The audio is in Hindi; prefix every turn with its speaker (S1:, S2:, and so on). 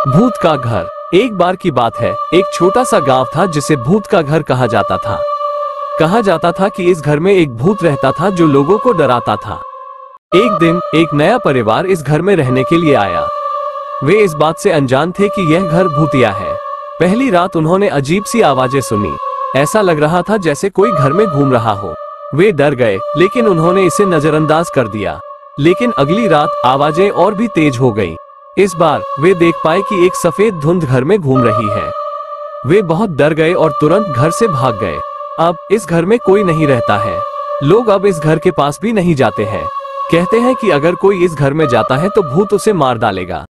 S1: भूत का घर। एक बार की बात है, एक छोटा सा गांव था जिसे भूत का घर कहा जाता था। कहा जाता था कि इस घर में एक भूत रहता था जो लोगों को डराता था। एक दिन एक नया परिवार इस घर में रहने के लिए आया। वे इस बात से अनजान थे कि यह घर भूतिया है। पहली रात उन्होंने अजीब सी आवाजें सुनी। ऐसा लग रहा था जैसे कोई घर में घूम रहा हो। वे डर गए, लेकिन उन्होंने इसे नजरअंदाज कर दिया। लेकिन अगली रात आवाजें और भी तेज हो गई। इस बार वे देख पाए कि एक सफेद धुंध घर में घूम रही है। वे बहुत डर गए और तुरंत घर से भाग गए। अब इस घर में कोई नहीं रहता है। लोग अब इस घर के पास भी नहीं जाते हैं। कहते हैं कि अगर कोई इस घर में जाता है तो भूत उसे मार डालेगा।